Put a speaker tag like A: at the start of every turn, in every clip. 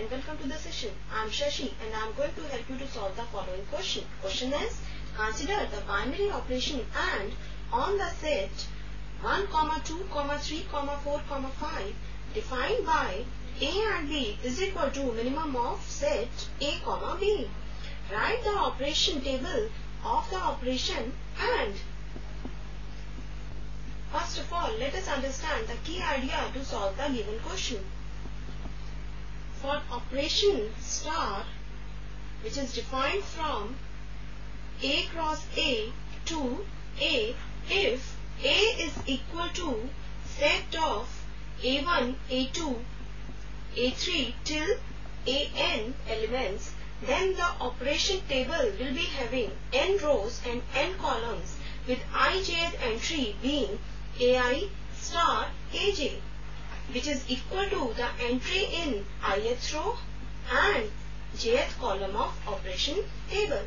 A: and welcome to the session. I am Shashi and I am going to help you to solve the following question. Question is, consider the binary operation AND on the set 1, 2, 3, 4, 5 defined by A and B is equal to minimum of set A, B. Write the operation table of the operation AND. First of all, let us understand the key idea to solve the given question. For operation star, which is defined from A cross A to A, if A is equal to set of A1, A2, A3 till AN elements, then the operation table will be having n rows and n columns with ijth entry being AI star AJ, which is equal to the entry in ith row and jth column of operation table.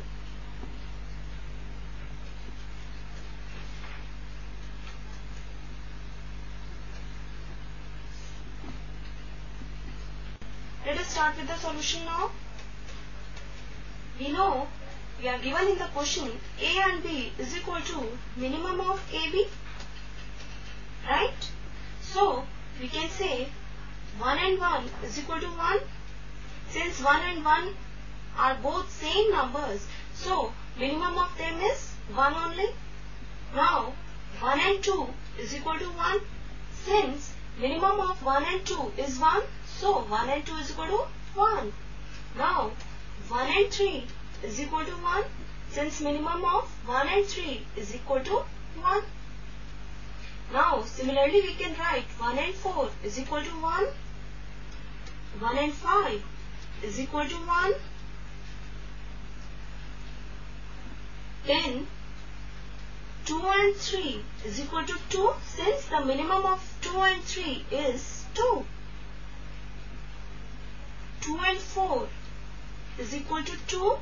A: Let us start with the solution now. We know we are given in the question A and B is equal to minimum of AB, right? So we can say 1 and 1 is equal to 1. Since 1 and 1 are both same numbers, so minimum of them is 1 only. Now 1 and 2 is equal to 1. Since minimum of 1 and 2 is 1, so 1 and 2 is equal to 1. Now 1 and 3 is equal to 1. Since minimum of 1 and 3 is equal to 1. Now similarly we can write 1 and 4 is equal to 1. 1 and 5 is equal to 1. Then 2 and 3 is equal to 2, since the minimum of 2 and 3 is 2. 2 and 4 is equal to 2.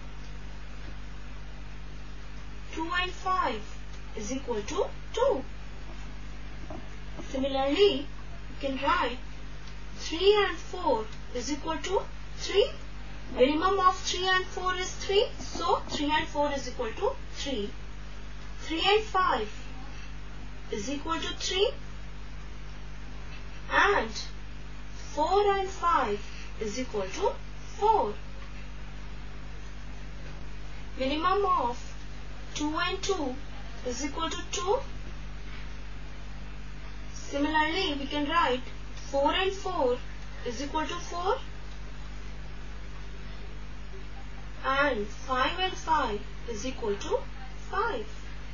A: 2 and 5 is equal to 2. Similarly, you can write 3 and 4 is equal to 3. Minimum of 3 and 4 is 3. So 3 and 4 is equal to 3. 3 and 5 is equal to 3. And 4 and 5 is equal to 4. Minimum of 2 and 2 is equal to 2. Similarly, we can write 4 and 4 is equal to 4. And 5 and 5 is equal to 5.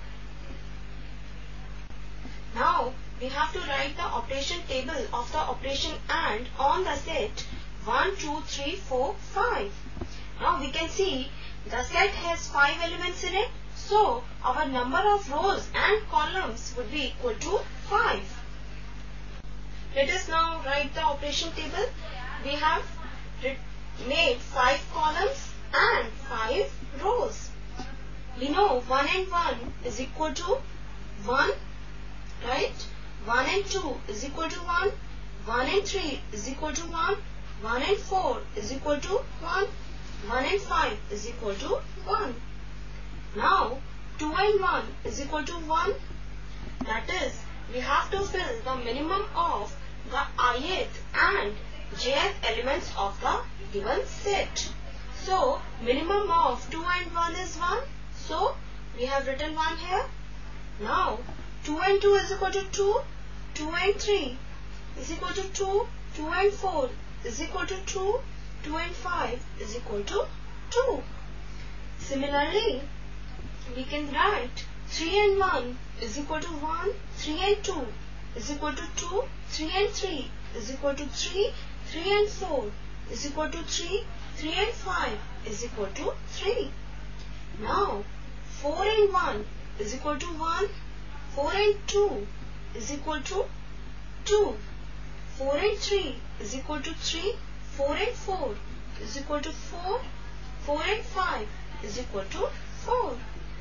A: Now, we have to write the operation table of the operation AND on the set 1, 2, 3, 4, 5. Now, we can see the set has 5 elements in it. So, our number of rows and columns would be equal to 5. Let us now write the operation table. We have made 5 columns and 5 rows. We know 1 and 1 is equal to 1, right? 1 and 2 is equal to 1. 1 and 3 is equal to 1. 1 and 4 is equal to 1. 1 and 5 is equal to 1. Now 2 and 1 is equal to 1. That is, we have to fill the minimum of the ith and jth elements of the given set. So minimum of 2 and 1 is 1. So we have written 1 here. Now 2 and 2 is equal to 2. 2 and 3 is equal to 2. 2 and 4 is equal to 2. 2 and 5 is equal to 2. Similarly, we can write 3 and 1 is equal to 1. 3 and 2 is equal to 2. 3 and 3 is equal to 3. 3 and 4 is equal to 3. 3 and 5 is equal to 3. Now, 4 and 1 is equal to 1. 4 and 2 is equal to 2. 4 and 3 is equal to 3. 4 and 4 is equal to 4. 4 and 5 is equal to 4.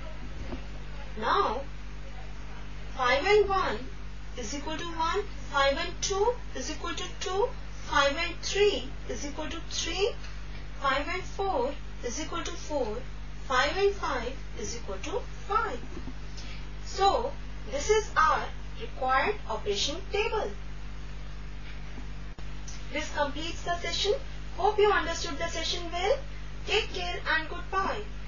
A: Now, 5 and 1 is equal to 1. 5 and 2 is equal to 2. 5 and 3 is equal to 3. 5 and 4 is equal to 4. 5 and 5 is equal to 5. So, this is our required operation table. This completes the session. Hope you understood the session well. Take care and goodbye.